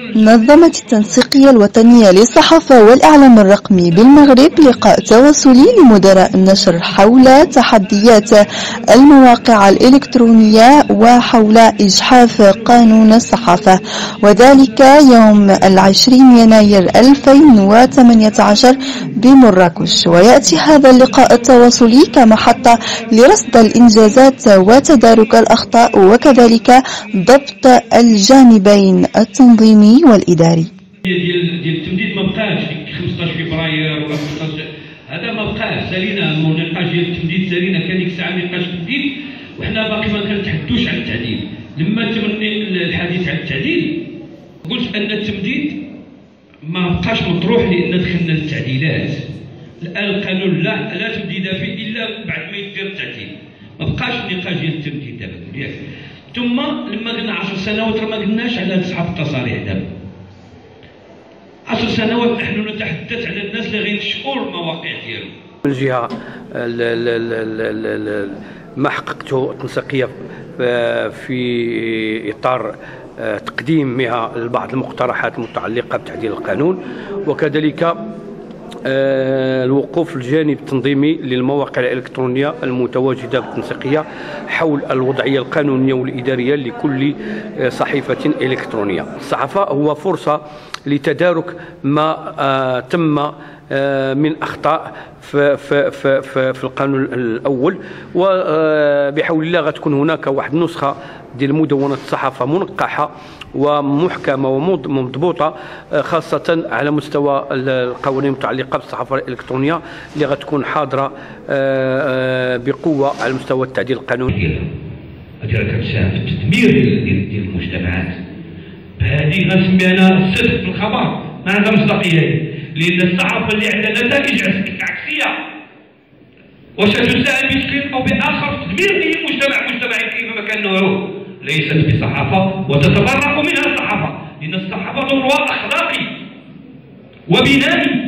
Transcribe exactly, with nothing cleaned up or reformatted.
نظمت التنسيقية الوطنية للصحافة والإعلام الرقمي بالمغرب لقاء تواصلي لمدراء النشر حول تحديات المواقع الإلكترونية وحول إجحاف قانون الصحافة، وذلك يوم العشرين يناير ألفين وثمانية عشر بمراكش. ويأتي هذا اللقاء التواصلي كمحطة لرصد الإنجازات وتدارك الأخطاء وكذلك ضبط الجانبين التنظيمي والإداري. ديال ديال التمديد ما بقاش خمسطاش فبراير ولا خمسطاش، هذا ما بقاش. سالينا النقاش ديال التمديد، سالينا كان ديك الساعه نقاش التمديد وحنا باقي ما كنتحدوش على التعديل. لما تم الحديث على التعديل قلت ان التمديد ما بقاش مطروح لان دخلنا التعديلات. الان القانون لا لا تمديد فيه الا بعد ما يدير التعديل، ما بقاش النقاش ديال التمديد دابا ياك. ثم لما قلنا عشر سنوات راه ما قلناش على اصحاب التصاريح دابا. عشر سنوات نحن نتحدث على الناس اللي غينشئوا المواقع ديالهم. من جهه ما حققته التنسيقيه في اطار تقديمها لبعض المقترحات المتعلقه بتعديل القانون، وكذلك الوقوف الجانب التنظيمي للمواقع الإلكترونية المتواجدة بالتنسيقية حول الوضعية القانونية والإدارية لكل صحيفة إلكترونية. الصحافة هو فرصة لتدارك ما تم من أخطاء في, في, في, في, في القانون الأول، وبحول الله غتكون هناك واحد النسخة ديال مدونة الصحافة منقحة ومحكمة ومضبوطة، خاصة على مستوى القوانين المتعلقة بالصحافة الإلكترونية اللي غتكون حاضرة بقوة على مستوى التعديل القانوني. هذه كتساهم في التدمير ديال المجتمعات. هذه غنسميها انا الصدق في الخبر، ما عندها مصداقية، لأن الصحافة اللي عندها نتائج عكسية وستساهم بشكل أو بآخر في تدمير أي مجتمع مجتمع كيفما كان نوعه. ليست بصحافة وتتفرق منها الصحافة، لأن الصحافة دورها أخلاقي وبنائي.